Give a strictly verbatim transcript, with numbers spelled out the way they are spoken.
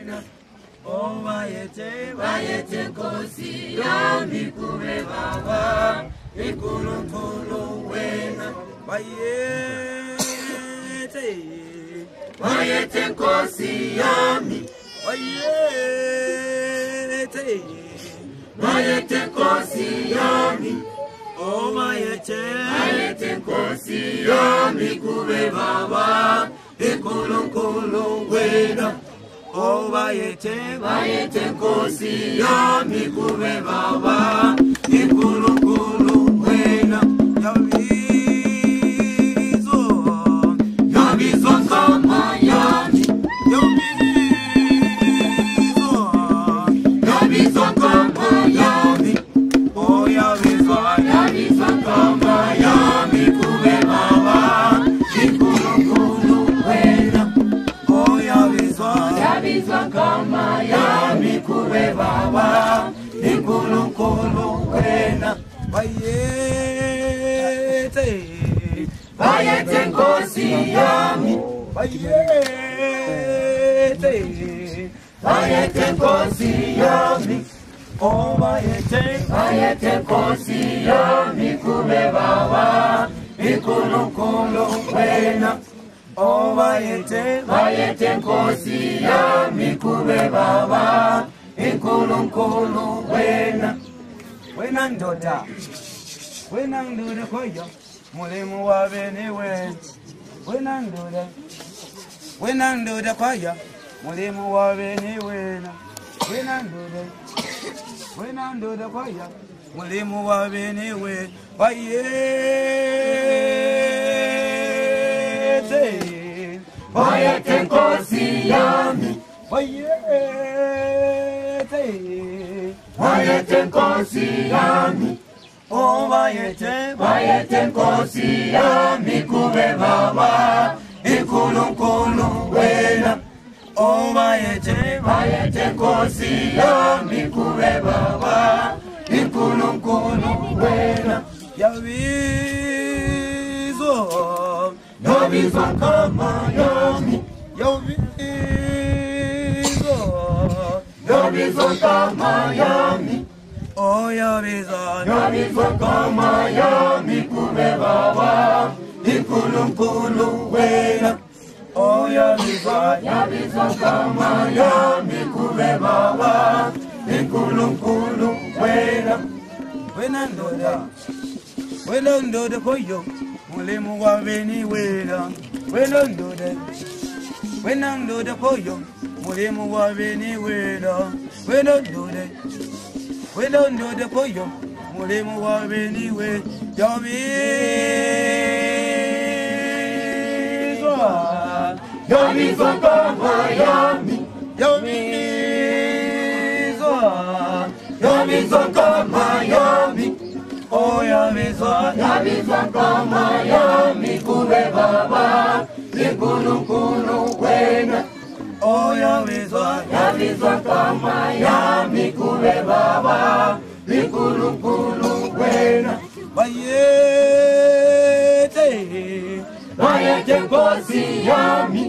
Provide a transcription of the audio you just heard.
wena. Oh bayete bayete kosi yami kube baba. Ikulu kulu wena. Bayete bayete kosi yami. Bayete bayete kosi yami. Oh bayete bayete kosi yami kube baba. Ikulu kulu wena. Oh bayete bayete kosi yami kube baba. Ikulu kulu wena. Yabizo yabizo kama yami. Yabizo yabizo kama yami. Oh yabizo yabizo kama yami kube baba. Ikulu kulu wena. Oh yabizo yabizo kama yami kube baba. Ikulu kulu wena. Bayete bayete kosi yami. Bayete bayete kosi yami. Oh bayete bayete kosi yami kube baba. Ikulu kulu wena. Oh bayete bayete kosi yami kube baba. Ikulu kulu wena. Wena ndoda wena ndoda koyo mulimu wa bene we. Wena ndoda wena ndoda koyo mulimu wa bene wena. Wena ndoda wena ndoda koyo mulimu wa bene we. Bayete bayete kosi yami. Bayete bayete kosi yami. Oh bayete bayete kosi yami kube baba. Ikulu kulu wena. Oh bayete bayete kosi yami kube baba. Ikulu kulu wena. Yabizo yabizo kama yami. Yabizo yabizo kama yami. Oh yabizo yabizo kama yami kube baba. Ikulu kulu wena. Oh yabizo yabizo kama yami kube baba. Ikulu kulu wena. Wena ndoda wena ndoda koyo mulimu wa bene wena. Wena ndoda wena ndoda koyo mulimu wa bene wena. Wena ndoda wena ndoda koyo mulimu wa bene we. Yabizo yabizo kama yami. Yabizo yabizo kama yami. Oh yabizo yabizo kama yami kube baba. Ikulu kulu wena. Oh yabizo yabizo kama yami kube baba. Ikulu kulu wena. Bayete bayete kosi yami.